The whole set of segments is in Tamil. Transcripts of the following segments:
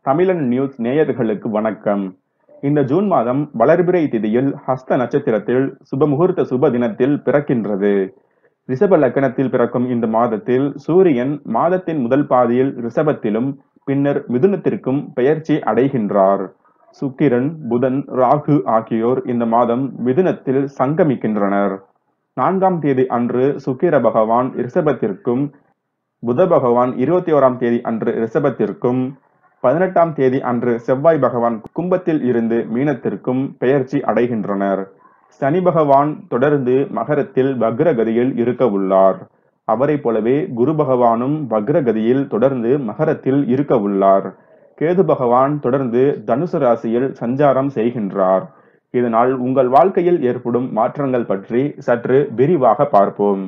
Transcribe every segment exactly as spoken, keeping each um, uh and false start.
தமிழன் நியூஸ் நேயர்களுக்கு வணக்கம். இந்த ஜூன் மாதம் வளர்பிறை திதியில் ஹஸ்த நட்சத்திரத்தில் சுபமுகூர்த்த சுப தினத்தில் பிறக்கின்றது. ரிஷப லக்னத்தில் பிறக்கும் இந்த மாதத்தில் சூரியன் மாதத்தின் முதல் பாதியில் ரிஷபத்திலும் பின்னர் மிதுனத்திற்கும் பெயர்ச்சி அடைகின்றார். சுக்கிரன், புதன், ராகு ஆகியோர் இந்த மாதம் மிதுனத்தில் சங்கமிக்கின்றனர். நான்காம் தேதி அன்று சுக்கிர பகவான் ரிஷபத்திற்கும், புத பகவான் இருபத்தி ஓராம் தேதி அன்று ரிஷபத்திற்கும், பதினெட்டாம் தேதி அன்று செவ்வாய் பகவான் கும்பத்தில் இருந்து மீனத்திற்கும் பெயர்ச்சி அடைகின்றனர். சனி பகவான் தொடர்ந்து மகரத்தில் வக்ரகதியில் இருக்க உள்ளார். அவரை போலவே குரு பகவானும் வக்ரகதியில் தொடர்ந்து மகரத்தில் இருக்க உள்ளார். கேது பகவான் தொடர்ந்து தனுசு ராசியில் சஞ்சாரம் செய்கின்றார். இதனால் உங்கள் வாழ்க்கையில் ஏற்படும் மாற்றங்கள் பற்றி சற்று விரிவாக பார்ப்போம்.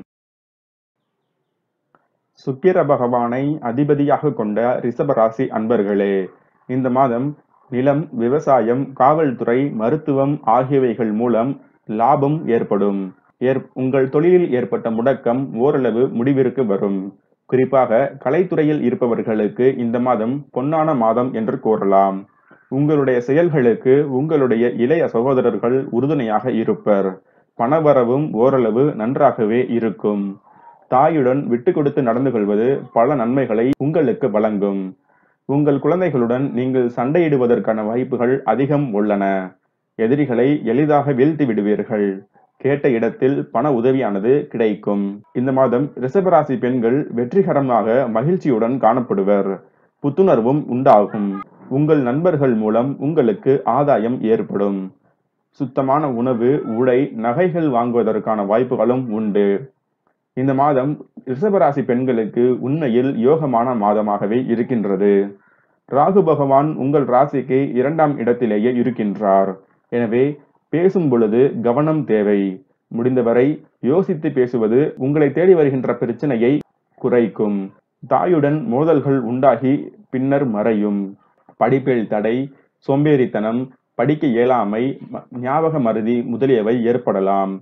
சுக்கிர பகவானை அதிபதியாக கொண்ட ரிஷபராசி அன்பர்களே, இந்த மாதம் நிலம், விவசாயம், காவல்துறை, மருத்துவம் ஆகியவைகள் மூலம் லாபம் ஏற்படும். உங்கள் தொழிலில் ஏற்பட்ட முடக்கம் ஓரளவு முடிவிற்கு வரும். குறிப்பாக கலைத்துறையில் இருப்பவர்களுக்கு இந்த மாதம் பொன்னான மாதம் என்று கூறலாம். உங்களுடைய செயல்களுக்கு உங்களுடைய இளைய சகோதரர்கள் உறுதுணையாக இருப்பர். பணவரவும் ஓரளவு நன்றாகவே இருக்கும். தாயுடன் விட்டு கொடுத்து நடந்து கொள்வது பல நன்மைகளை உங்களுக்கு வழங்கும். உங்கள் குழந்தைகளுடன் நீங்கள் சண்டையிடுவதற்கான வாய்ப்புகள் அதிகம் உள்ளன. எதிரிகளை எளிதாக வீழ்த்தி விடுவீர்கள். கேட்ட இடத்தில் பண உதவியானது கிடைக்கும். இந்த மாதம் ரிஷபராசி பெண்கள் வெற்றிகரமாக மகிழ்ச்சியுடன் காணப்படுவர். புத்துணர்வும் உண்டாகும். உங்கள் நண்பர்கள் மூலம் உங்களுக்கு ஆதாயம் ஏற்படும். சுத்தமான உணவு, உடை, நகைகள் வாங்குவதற்கான வாய்ப்புகளும் உண்டு. இந்த மாதம் ரிஷபராசி பெண்களுக்கு உண்மையில் யோகமான மாதமாகவே இருக்கின்றது. ராகு பகவான் உங்கள் ராசிக்கு இரண்டாம் இடத்திலேயே இருக்கின்றார். எனவே பேசும் பொழுது கவனம் தேவை. முடிந்தவரை யோசித்து பேசுவது உங்களை தேடி வருகின்ற பிரச்சனையை குறைக்கும். தாயுடன் மோதல்கள் உண்டாகி பின்னர் மறையும். படிப்பில் தடை, சோம்பேறித்தனம், படிக்க இயலாமை, ஞாபக மறதி முதலியவை ஏற்படலாம்.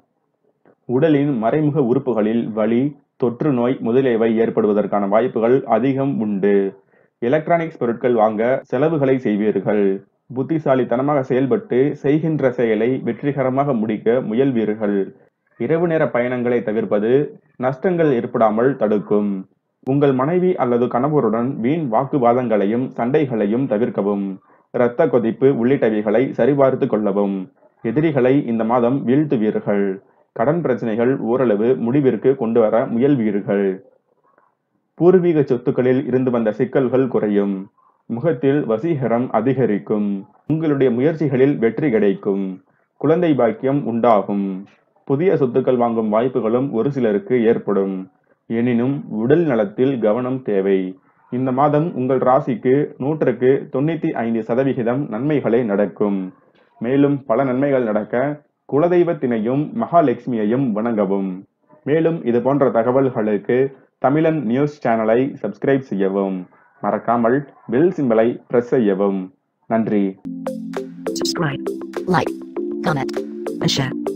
உடலின் மறைமுக உறுப்புகளில் வலி, தொற்று நோய் முதலியவை ஏற்படுவதற்கான வாய்ப்புகள் அதிகம் உண்டு. எலக்ட்ரானிக்ஸ் பொருட்கள் வாங்க செலவுகளை செய்வீர்கள். புத்திசாலித்தனமாக செயல்பட்டு செய்கின்ற செயலை வெற்றிகரமாக முடிக்க முயல்வீர்கள். இரவு நேர பயணங்களை தவிர்ப்பது நஷ்டங்கள் ஏற்படாமல் தடுக்கும். உங்கள் மனைவி அல்லது கணவருடன் வீண் வாக்குவாதங்களையும் சண்டைகளையும் தவிர்க்கவும். இரத்த கொதிப்பு உள்ளிட்டவைகளை சரிபார்த்து கொள்ளவும். எதிரிகளை இந்த மாதம் வீழ்த்துவீர்கள். கடன் பிரச்சனைகள் ஓரளவு முடிவிற்கு கொண்டு வர முயல்வீர்கள். பூர்வீக சொத்துக்களில் இருந்து வந்த சிக்கல்கள் குறையும். முகத்தில் வசீகரம் அதிகரிக்கும். உங்களுடைய முயற்சிகளில் வெற்றி கிடைக்கும். குழந்தை பாக்கியம் உண்டாகும். புதிய சொத்துக்கள் வாங்கும் வாய்ப்புகளும் ஒரு சிலருக்கு ஏற்படும். எனினும் உடல் நலத்தில் கவனம் தேவை. இந்த மாதம் உங்கள் ராசிக்கு நூற்றுக்கு தொண்ணூத்தி ஐந்து சதவிகிதம் நன்மைகளே நடக்கும். மேலும் பல நன்மைகள் நடக்க குலதெய்வத்தினையும் மகாலட்சுமியையும் வணங்கவும். மேலும் இது போன்ற தகவல்களுக்கு தமிழன் நியூஸ் சேனலை சப்ஸ்கிரைப் செய்யவும். மறக்காமல் பெல் சிம்பலை பிரஸ் செய்யவும். நன்றி. Subscribe, like, comment, and share.